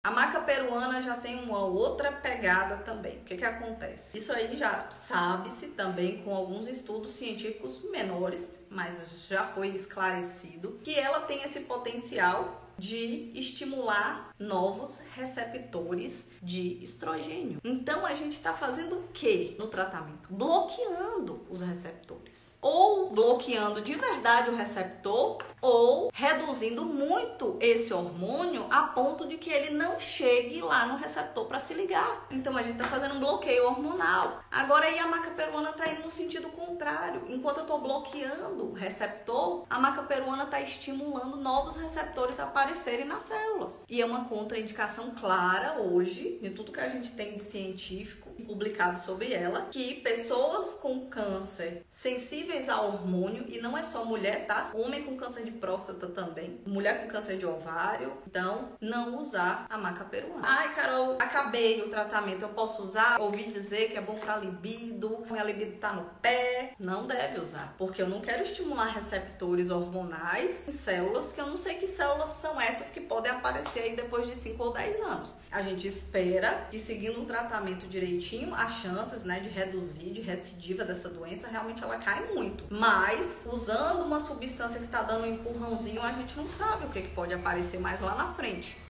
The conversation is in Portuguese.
A maca peruana já tem uma outra pegada também. O que acontece? Isso aí já sabe-se também com alguns estudos científicos menores, mas já foi esclarecido que ela tem esse potencial de estimular novos receptores de estrogênio. Então a gente está fazendo o que no tratamento? Bloqueando os receptores. Ou bloqueando de verdade o receptor, ou reduzindo muito esse hormônio a ponto de que ele não chegue lá no receptor para se ligar. Então a gente está fazendo um bloqueio hormonal. Agora aí a maca peruana está indo no sentido contrário. Enquanto eu estou bloqueando o receptor, a maca peruana está estimulando novos receptores a aparecerem nas células. E é uma contraindicação clara hoje, de tudo que a gente tem de científico publicado sobre ela, que pessoas com câncer sensíveis a hormônio, e não é só mulher, tá? Homem com câncer de próstata também, mulher com câncer de ovário, então não usar a maca peruana. Ai, Carol, acabei o tratamento, eu posso usar? Ouvi dizer que é bom pra libido, minha libido tá no pé. Não deve usar, porque eu não quero estimular receptores hormonais em células que eu não sei que células são essas que podem aparecer aí depois de 5 ou 10 anos. A gente espera que, seguindo um tratamento direitinho, as chances, né, de reduzir, de recidiva dessa doença, realmente ela cai muito. Mas, usando uma substância que tá dando um empurrãozinho, a gente não sabe o que pode aparecer mais lá na frente.